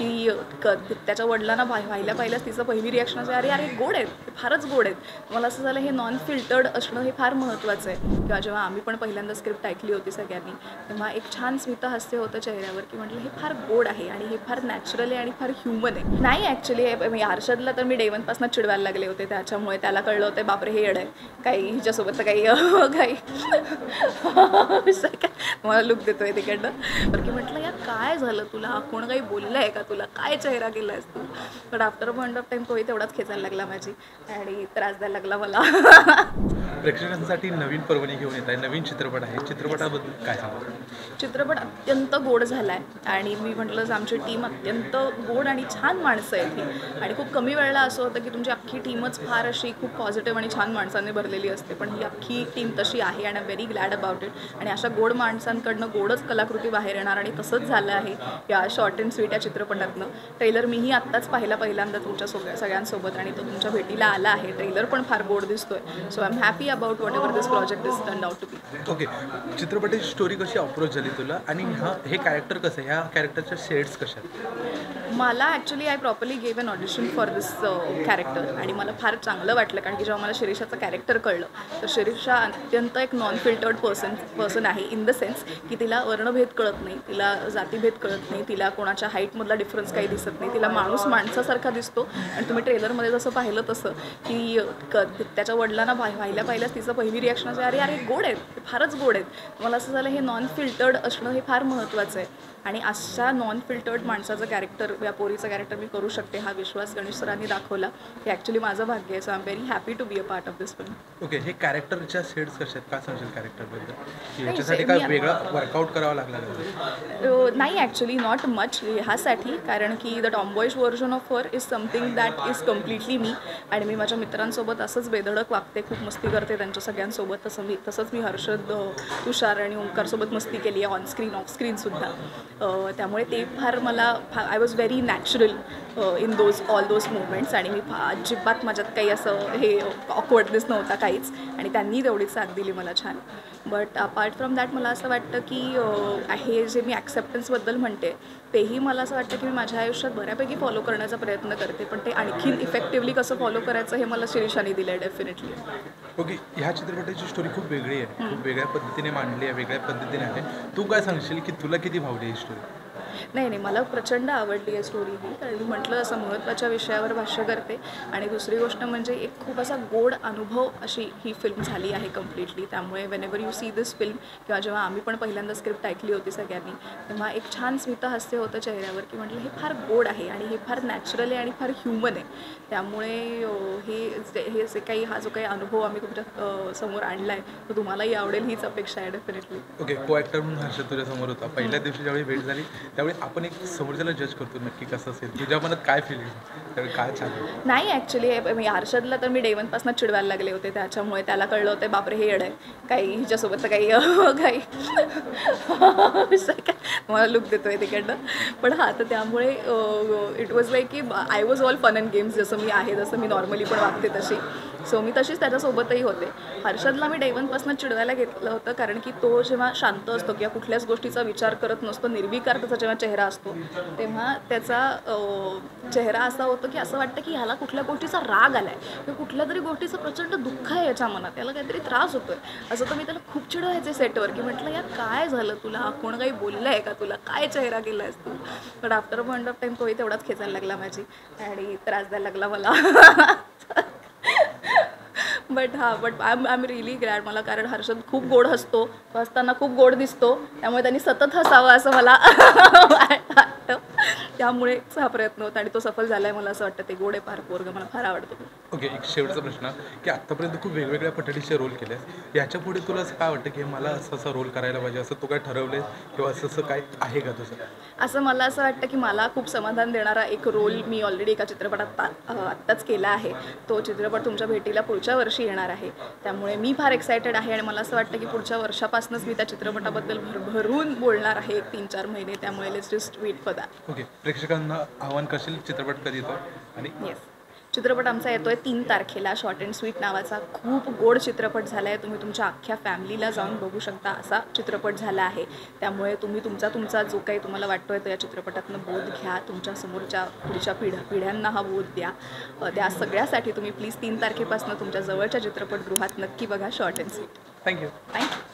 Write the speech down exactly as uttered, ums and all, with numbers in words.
की क त्याच्या वडिलांना पाहिल्या पाहिल्याच तिचं पहिली रिॲक्शन असं, अरे अरे गोड आहेत, फारच गोड आहेत. मला असं झालं हे नॉन फिल्टर्ड असणं हे फार महत्त्वाचं आहे. किंवा जेव्हा आम्ही पण पहिल्यांदा स्क्रिप्ट ऐकली होती सगळ्यांनी, तेव्हा एक छान स्मितहास्य होतं चेहऱ्यावर, की म्हटलं हे फार गोड आहे आणि हे फार नॅचरल आहे आणि फार ह्युमन आहे. नाही ॲक्च्युली हर्षदला तर मी डे वनपासून चिडवायला लागले होते, त्याच्यामुळे त्याला कळलं होतं बापरे हे येड आहे, काही हिच्यासोबत तर काही काही मला लुक देतोय तिकडनं. तर की म्हटलं यार काय झालं तुला, कोण काही बोललं आहे का तुला, काय चेहरा केला आहेस तू. पण after a point of time तोही तेवढाच खेचायला लागला माझी आणि त्रास द्यायला लागला मला. प्रेक्षकांसाठी नवीन पर्वणी घेऊन येत आहे, नवीन चित्रपट आहे, चित्रपटाबद्दल काय सांगा. चित्रपट अत्यंत गोड झाला आहे आणि मी म्हटलंच आमची टीम अत्यंत गोड आणि छान माणसं आहेत ही. आणि खूप कमी वेळेला असं होतं की तुमची अख्खी टीमच फार अशी खूप पॉझिटिव्ह आणि छान माणसांनी भरलेली असते, पण ही अख्खी टीम तशी आहे आणि I am very glad about it. आणि अशा गोड माणसांकडनं गोडच कलाकृती बाहेर येणार आणि तसंच झालं आहे या शॉर्ट अँड स्वीट या चित्रपटातनं. ट्रेलर मीही आत्ताच पाहिला पहिल्यांदा तुमच्या सगळ्या सगळ्यांसोबत आणि तो तुमच्या भेटीला आला आहे. ट्रेलर पण फार गोड दिसतोय. So I am happy about whatever this project is turn out to be. Okay, चित्रपटाची स्टोरी कशी अप्रोच झाली तुला आणि हा हे कॅरेक्टर कसं आहे, ह्या कॅरेक्टरच्या शेड्स कशा आहेत? मला actually I properly gave an audition for this character आणि मला फार चांगलं वाटलं, कारण की जेव्हा मला शिरीषाचं कॅरेक्टर कळलं तर शिरीषा अत्यंत एक नॉन फिल्टर्ड पर्सन पर्सन आहे, इन द सेन्स की तिला वर्णभेद कळत नाही, तिला जातीभेद कळत नाही, तिला कोणाच्या हाईटमधला डिफरन्स काही दिसत नाही, तिला माणूस माणसासारखा दिसतो. आणि तुम्ही ट्रेलरमध्ये जसं पाहिलं तसं की क त्याच्या वडिलांना पाहिल्या पाहिल्याच तिचं पहिली रिॲक्शन असं, अरे अरे गोड आहेत, फारच गोड आहेत. मला असं झालं हे नॉन फिल्टर्ड असणं हे फार महत्त्वाचं आहे आणि अशा नॉन फिल्टर्ड माणसाचं कॅरेक्टर या पोरीचं कॅरेक्टर मी करू शकते हा विश्वास गणेश सरांनी दाखवला. हे ॲक्च्युली माझं भाग्य आहे. So I am very happy to be a part of this film. Okay, हे कॅरेक्टरच्या शेड्स कशा आहेत, काय सांगशील कॅरेक्टरबद्दल? याच्यासाठी काय वेगळं वर्कआउट करावं लागलं? नाही ॲक्च्युली नॉट मच ह्यासाठी, कारण की the tomboyish version of her is something that is completely me. आणि मी माझ्या मित्रांसोबत असंच बेधडक वागते, खूप मस्ती करते त्यांच्या सगळ्यांसोबत. तसं मी तसंच मी हर्षद, तुषार आणि ओंकारसोबत मस्ती केली आहे ऑन स्क्रीन ऑफ स्क्रीनसुद्धा. त्यामुळे ते फार मला I was very natural in those all those movements. आणि मी अजिबात माझ्यात काही असं हे ऑकवर्डनेस नव्हता काहीच, आणि त्यांनी तेवढीच साथ दिली मला छान. बट अपार्ट फ्रॉम दॅट मला असं वाटतं की हे जे मी ॲक्सेप्टन्सबद्दल म्हणते तेही मला असं वाटतं की मी माझ्या आयुष्यात बऱ्यापैकी फॉलो करण्याचा प्रयत्न करते, पण ते आणखीन इफेक्टिव्हली कसं फॉलो करायचं हे मला शिरीषाने दिलं आहे डेफिनेटली. ओके, ह्या चित्रपटाची स्टोरी खूप वेगळी आहे, खूप वेगळ्या पद्धतीने मांडली आहे, वेगळ्या पद्धतीने आहे. तू काय सांगशील की तुला किती भावली ही स्टोरी? नाही नाही मला प्रचंड आवडली आहे स्टोरी ही, कारण मी म्हटलं असं महत्त्वाच्या विषयावर भाष्य करते. आणि दुसरी गोष्ट म्हणजे एक खूप असा गोड अनुभव अशी ही फिल्म झाली आहे कम्प्लिटली. त्यामुळे whenever you see this film, किंवा जेव्हा आम्ही पण पहिल्यांदा स्क्रिप्ट ऐकली होती सगळ्यांनी, तेव्हा एक छान स्मितहास्य होतं चेहऱ्यावर, की म्हटलं हे फार गोड आहे आणि हे फार नॅचरल आहे आणि फार ह्युमन आहे. त्यामुळे हे हे जे काही हा जो काही अनुभव आम्ही तुमच्या समोर आणला आहे तो तुम्हालाही आवडेल हीच अपेक्षा आहे डेफिनेटली. ओके, को ॲक्टर म्हणून हर्षद तुझ्या समोर होता. पहिल्या दिवशी ज्यावेळी भेट झाली त्यावेळी आपण एक समोरच्याला जज करतो नक्की कसं असेल, तुझ्या मनात काय फिलिंग त्यावेळी काय छान? नाही ॲक्च्युली मी हर्षदला तर मी डे वनपासून चिडवायला लागले होते, त्याच्यामुळे त्याला कळलं होतं बापरे हे येड आहे, काही हिच्यासोबत तर काही काही मला लुक देतोय तिकडनं. पण हां, तर त्यामुळे इट वॉज लाईक की I was all fun and games, जसं मी आहे, जसं मी नॉर्मली पण वागते तशी. सो मी तशीच त्याच्यासोबतही होते. हर्षदला मी डे वनपासून चिडवायला घेतलं होतं, कारण की तो जेव्हा शांत असतो किंवा कुठल्याच गोष्टीचा विचार करत नसतो, निर्विकार त्याचा जेव्हा चेहरा असतो, तेव्हा त्याचा चेहरा असा होतो की असं वाटतं की ह्याला कुठल्या गोष्टीचा राग आला आहे किंवा कुठल्या तरी गोष्टीचं प्रचंड दुःख आहे याच्या मनात, याला काहीतरी त्रास होतो आहे. असं तर मी त्याला खूप चिडवायचे सेटवर, की म्हटलं यार काय झालं तुला, कोण काही बोललं आहे का तुला, काय चेहरा केला आहेस तू. पण after a point of time तोही तेवढाच खेचायला लागला माझी आणि त्रास द्यायला लागला मला. बट हां, but I am I am really glad मला, कारण हर्षद खूप गोड हसतो, हसताना खूप गोड दिसतो, त्यामुळे त्यांनी सतत हसावं असं मला वाटतं. त्यामुळेच हा प्रयत्न होता आणि तो सफल झाला आहे. मला असं वाटतं ते गोड आहे फार पोरगं, मला फार आवडतं. ओके, एक शेवटचा प्रश्न की आत्तापर्यंत खूप वेगवेगळ्या पद्धतीचे रोल केले, याच्या पुढे तुला असं काय वाटतं की मला असं असं रोल करायला पाहिजे, असं तू काय ठरवलं आहे किंवा असं असं काय आहे का तुझं? असं मला असं वाटतं की मला खूप समाधान देणारा एक रोल मी ऑलरेडी एका चित्रपटात आत्ताच केला आहे. तो चित्रपट तुमच्या भेटीला पुढच्या वर्षी येणार आहे, त्यामुळे मी फार एक्सायटेड आहे आणि मला असं वाटतं की पुढच्या वर्षापासूनच मी त्या चित्रपटाबद्दल भरभरून बोलणार आहे एक तीन चार महिने. त्यामुळे let's just wait for that. Okay, प्रेक्षकांना आव्हान करशील चित्रपट कधी येतो? आणि येस, चित्रपट आमचा येतो आहे तीन तारखेला. शॉर्ट अँड स्वीट नावाचा खूप गोड चित्रपट झाला आहे. तुम्ही तुमच्या अख्ख्या फॅमिलीला जाऊन बघू शकता असा चित्रपट झाला आहे. त्यामुळे तुम्ही तुमचा तुमचा जो काही तुम्हाला वाटतो आहे तो या चित्रपटातनं बोध घ्या. तुमच्या समोरच्या पुढच्या पिढ्या पिढ्यांना हा बोध द्या. त्या सगळ्यासाठी तुम्ही प्लीज तीन तारखेपासून तुमच्या जवळच्या चित्रपटगृहात नक्की बघा short and sweet. Thank you. Thank you.